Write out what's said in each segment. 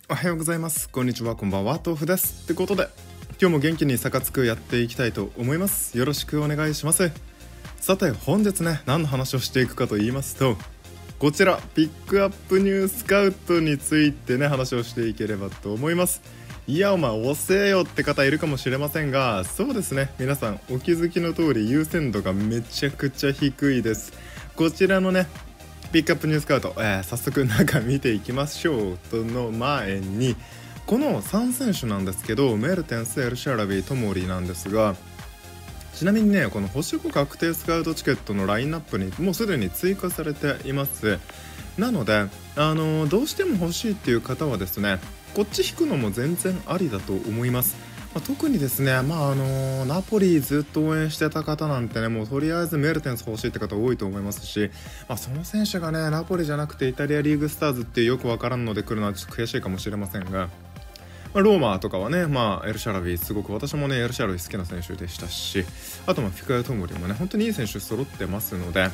おはようございます。こんにちは、こんばんは、豆腐ですってことで、今日も元気にサカツクやっていきたいと思います。よろしくお願いします。さて本日ね、何の話をしていくかと言いますと、こちらピックアップニュースカウトについてね、話をしていければと思います。いやお前遅えよって方いるかもしれませんが、そうですね、皆さんお気づきの通り優先度がめちゃくちゃ低いです。こちらのねピックアップニュースカウト、早速中見ていきましょう。との前に、この3選手なんですけど、メルテンス、エルシャラビ、トモリなんですが、ちなみにね、この星5確定スカウトチケットのラインナップにもうすでに追加されています。なのでどうしても欲しいっていう方はですね、こっち引くのも全然ありだと思います。特にですね、ナポリずっと応援してた方なんてね、もうとりあえずメルテンス欲しいって方多いと思いますし、その選手がねナポリじゃなくてイタリアリーグスターズっていうよくわからんので来るのはちょっと悔しいかもしれませんが、ローマとかはね、エルシャラビすごく、私もねエルシャラビ好きな選手でしたし、あとフィカヤトモリもね本当にいい選手揃ってますので、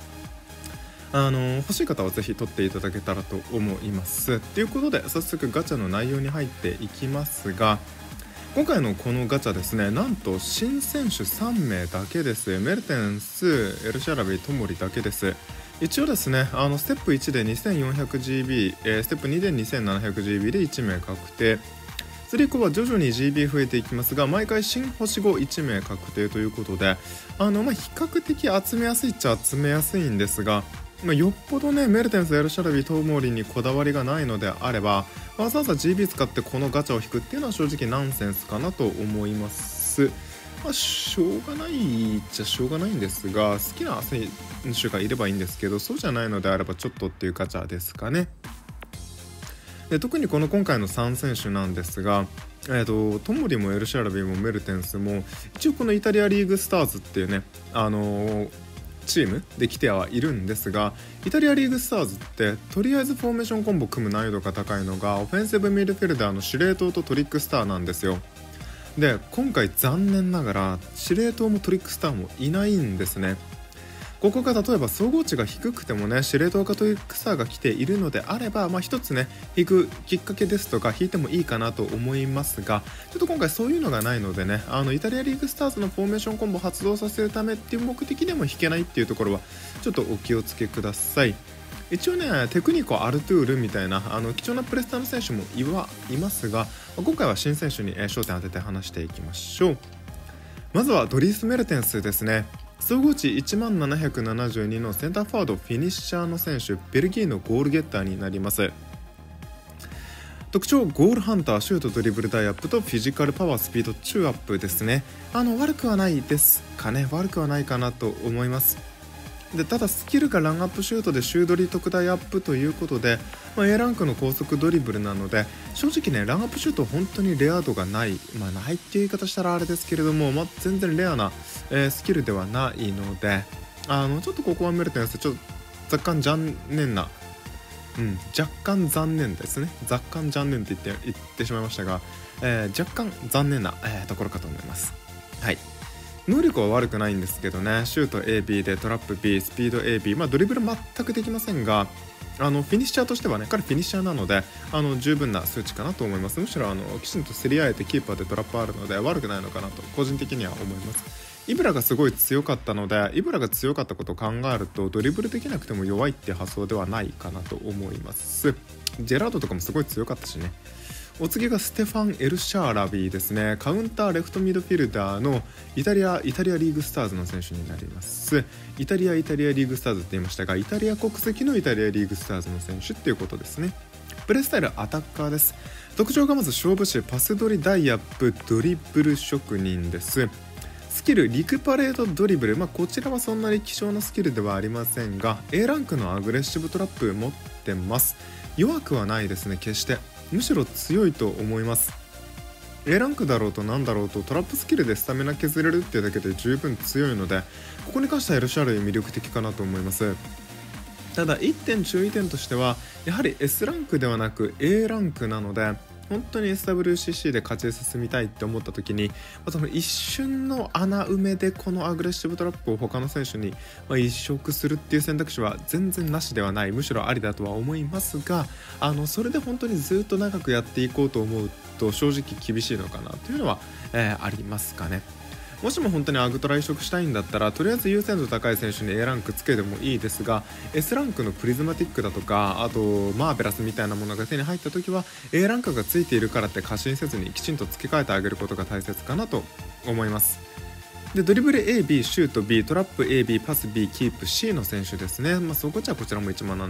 欲しい方はぜひ取っていただけたらと思います。ということで早速ガチャの内容に入っていきますが、今回のこのガチャですね、なんと新選手3名だけです。メルテンス、エルシャラビ、トモリだけです。一応ですね、ステップ1で 2400GB、ステップ2で 2700GB で1名確定。それ以降は徐々に GB 増えていきますが、毎回新星51名確定ということで、比較的集めやすいっちゃ集めやすいんですが、よっぽどねメルテンス、エルシャラビ、トモリにこだわりがないのであれば、わざわざ GB 使ってこのガチャを引くっていうのは正直ナンセンスかなと思います。しょうがないっちゃしょうがないんですが、好きな選手がいればいいんですけど、そうじゃないのであればちょっとっていうガチャですかね。で特に今回の3選手なんですが、トモリもエルシャラビもメルテンスも一応このイタリアリーグスターズっていうね、チームで来てはいるんですが、イタリアリーグスターズってとりあえずフォーメーションコンボ組む難易度が高いのがオフェンシブミッドフィルダーの司令塔とトリックスターなんですよ。で今回残念ながら司令塔もトリックスターもいないんですね。ここが例えば総合値が低くてもね、司令塔かトリックスターが来ているのであれば、一つね引くきっかけですとか引いてもいいかなと思いますが、ちょっと今回そういうのがないのでね、イタリアリーグスターズのフォーメーションコンボを発動させるためっていう目的でも引けないっていうところはちょっとお気をつけください。一応ねテクニコアルトゥールみたいな貴重なプレスターの選手もいますが、今回は新選手に焦点当てて話していきましょう。まずはドリース・メルテンスですね。総合値1772のセンターフォワード、フィニッシャーの選手、ベルギーのゴールゲッターになります。特徴、ゴールハンター、シュート、ドリブルダイアップとフィジカルパワー、スピード、中アップですね。悪くはないですかね、悪くはないかなと思います。でただスキルがランアップシュートでシュードリ特大アップということで、A ランクの高速ドリブルなので、正直ねランアップシュート本当にレア度がない、ないっていう言い方したらあれですけれども、全然レアな、スキルではないので、ちょっとここはメルテンスちょっと若干残念な、若干残念ですね。若干残念って言ってしまいましたが、若干残念な、ところかと思います。はい、能力は悪くないんですけどね、シュート AB でトラップ B、スピード AB、ドリブル全くできませんが、フィニッシャーとしてはね、彼フィニッシャーなので十分な数値かなと思います。むしろきちんと競り合えてキーパーでトラップあるので悪くないのかなと個人的には思います。イブラがすごい強かったので、イブラが強かったことを考えるとドリブルできなくても弱いって発想ではないかなと思います。ジェラードとかもすごい強かったしね。お次がステファン・エルシャーラビーですね。カウンターレフトミッドフィルダーのイタリアリーグスターズの選手になります。イタリアリーグスターズって言いましたが、イタリア国籍のイタリアリーグスターズの選手っていうことですね。プレースタイルアタッカーです。特徴がまず勝負師、パス取りダイアップ、ドリブル職人です。スキルリクパレードドリブル、こちらはそんなに希少なスキルではありませんが A ランクのアグレッシブトラップ持ってます。弱くはないですね、決して。むしろ強いと思います。 A ランクだろうとなんだろうとトラップスキルでスタミナ削れるっていうだけで十分強いので、ここに関してはエルシャル魅力的かなと思います。ただ1点注意点としては、やはり S ランクではなく A ランクなので、 本当に SWCC で勝ち進みたいって思った時に、その一瞬の穴埋めでこのアグレッシブトラップを他の選手に移植するっていう選択肢は全然なしではない、むしろありだとは思いますが、それで本当にずっと長くやっていこうと思うと正直厳しいのかなというのは、ありますかね。もしも本当にアグトラ移植したいんだったらとりあえず優先度高い選手に A ランクつけてもいいですが、 S ランクのプリズマティックだとか、あとマーベラスみたいなものが手に入った時は A ランクがついているからって過信せずにきちんと付け替えてあげることが大切かなと思います。でドリブル AB、 シュート B、 トラップ AB、 パス B、 キープ C の選手ですね。そこじゃこちらも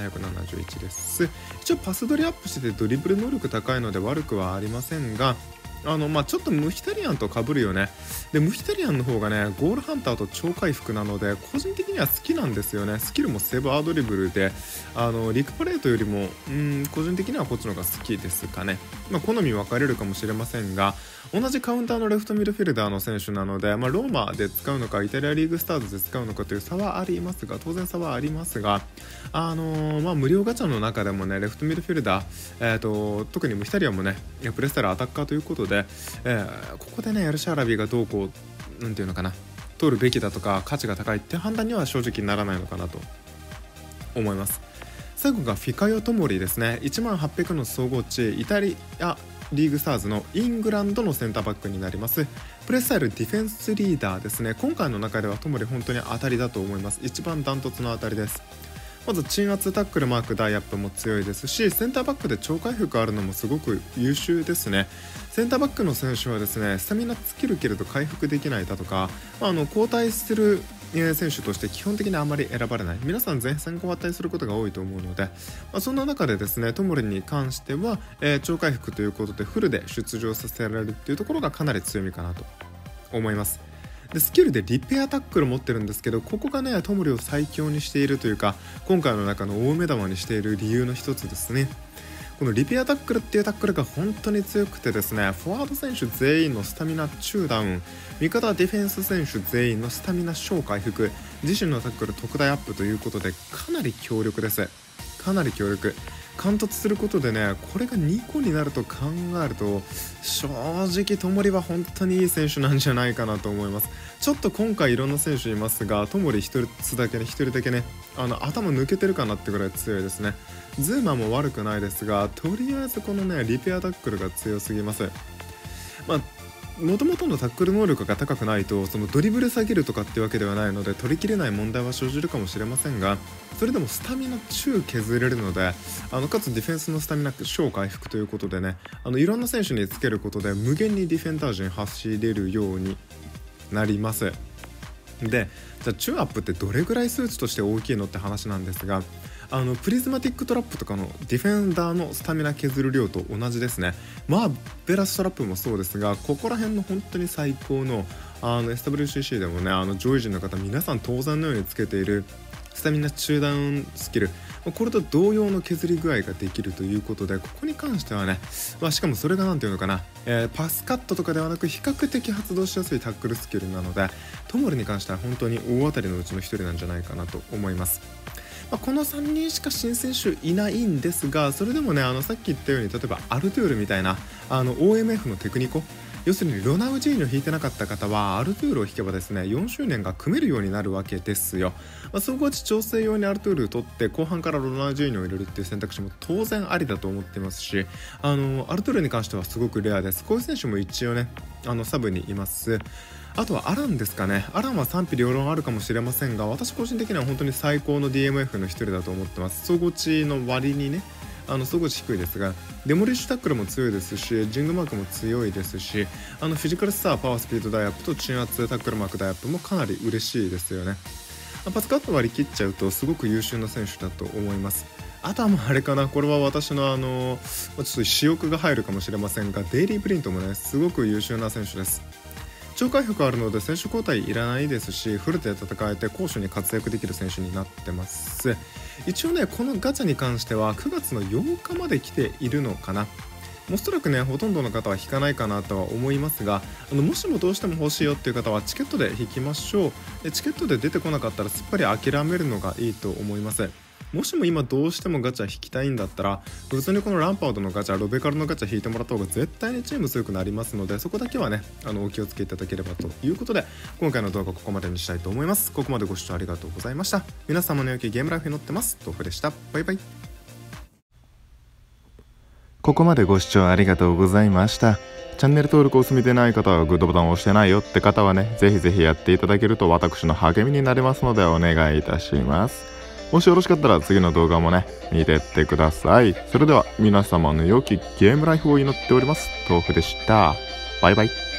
1771です。一応パスドリアップしてドリブル能力高いので悪くはありませんが、ちょっとムヒタリアンと被るよね。でムヒタリアンの方がねゴールハンターと超回復なので個人的には好きなんですよね。スキルもセーブアドリブルでリクパレートよりも個人的にはこっちの方が好きですかね。好み分かれるかもしれませんが、同じカウンターのレフトミドフィルダーの選手なので、ローマで使うのかイタリアリーグスターズで使うのかという差はありますが、当然差はありますが、無料ガチャの中でもねレフトミドフィルダー、特にムヒタリアンもねプレスタイルアタッカーということで、ここでねエルシャラビがどうこうなんていうのかな通るべきだとか価値が高いって判断には正直ならないのかなと思います。最後がフィカヨトモリですね。10800の総合値、イタリアリーグスターズのイングランドのセンターバックになります。プレースタイルディフェンスリーダーですね。今回の中ではトモリ本当に当たりだと思います。一番ダントツの当たりです。まず鎮圧タックルマークダイアップも強いですし、センターバックで超回復あるのもすごく優秀ですね。センターバックの選手はですねスタミナ尽きるけれど回復できないだとか、交代する選手として基本的にあまり選ばれない、皆さん前線交代することが多いと思うので、そんな中でですねトモリに関しては、超回復ということでフルで出場させられるっていうところがかなり強みかなと思います。でスキルでリペアタックル持ってるんですけど、ここがねトモリを最強にしているというか今回の中の大目玉にしている理由の一つですね。このリペアタックルっていうタックルが本当に強くてですね、フォワード選手全員のスタミナ中ダウン、味方ディフェンス選手全員のスタミナ小回復、自身のタックル特大アップということでかなり強力です。かなり強力。貫突することでねこれが2個になると考えると正直トモリは本当にいい選手なんじゃないかなと思います。ちょっと今回いろんな選手いますがトモリ一人だけね頭抜けてるかなってぐらい強いですね。ズーマも悪くないですが、とりあえずこのねリペアタックルが強すぎます。もともとのタックル能力が高くないとそのドリブル下げるとかってわけではないので取りきれない問題は生じるかもしれませんが、それでもスタミナ中削れるのでかつディフェンスのスタミナ小回復ということでねいろんな選手につけることで無限にディフェンダー陣走れるようになります。でじゃあチューアップってどれぐらい数値として大きいのって話なんですが、プリズマティックトラップとかのディフェンダーのスタミナ削る量と同じですね。ベラストラップもそうですが、ここら辺の本当に最高のSWCC でもね上位陣の方皆さん当然のようにつけているスタミナ中ダウンスキル、これと同様の削り具合ができるということで、ここに関してはね、しかもそれがなんていうのかな、パスカットとかではなく比較的発動しやすいタックルスキルなので、トモリに関しては本当に大当たりのうちの一人なんじゃないかなと思います。この3人しか新選手いないんですが、それでもねさっき言ったように例えばアルトゥールみたいなOMF のテクニコ、要するにロナウジーニョを引いてなかった方はアルトゥールを引けばですね4周年が組めるようになるわけですよ。総合値調整用にアルトゥールを取って後半からロナウジーニョを入れるっていう選択肢も当然ありだと思ってますし、アルトゥールに関してはすごくレアです。こういう選手も一応ねサブにいます。あとはアランですかね。アランは賛否両論あるかもしれませんが、私個人的には本当に最高の DMF の一人だと思ってます。総合値の割にね総合値低いですが、デモリッシュタックルも強いですし、ジングマークも強いですし、フィジカルスター、パワースピードダイアップと鎮圧タックルマークダイアップもかなり嬉しいですよね。パスカット割り切っちゃうとすごく優秀な選手だと思います。あとはあれかな、これは私のちょっと私欲が入るかもしれませんが、デイリープリントもねすごく優秀な選手です。超回復あるので選手交代いらないですし、フルで戦えて攻守に活躍できる選手になってます。一応ねこのガチャに関しては9月の8日まで来ているのかな。おそらくねほとんどの方は引かないかなとは思いますが、もしもどうしても欲しいよっていう方はチケットで引きましょう。チケットで出てこなかったらすっぱり諦めるのがいいと思います。 もしも今どうしてもガチャ引きたいんだったら、普通にこのランパードのガチャ、ロベカルのガチャ引いてもらった方が絶対にチーム強くなりますので、そこだけはねお気をつけいただければということで、今回の動画ここまでにしたいと思います。ここまでご視聴ありがとうございました。皆様の良きゲームライフに乗ってます。豆腐でした。バイバイ。 ここまでご視聴ありがとうございました。チャンネル登録を済みでない方はグッドボタンを押してないよって方はね、ぜひぜひやっていただけると私の励みになりますのでお願いいたします。もしよろしかったら次の動画もね、見てってください。それでは皆様の良きゲームライフを祈っております。豆腐でした。バイバイ。